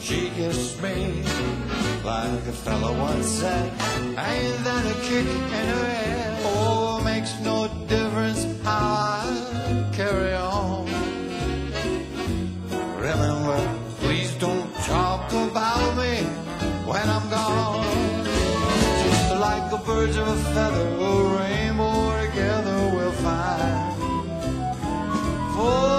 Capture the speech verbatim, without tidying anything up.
She kissed me like a fella once said, ain't that a kick in her head? Oh, makes no difference how I carry on. Remember, please don't talk about me when I'm gone. Just like the birds of a feather, a rainbow together we'll find. For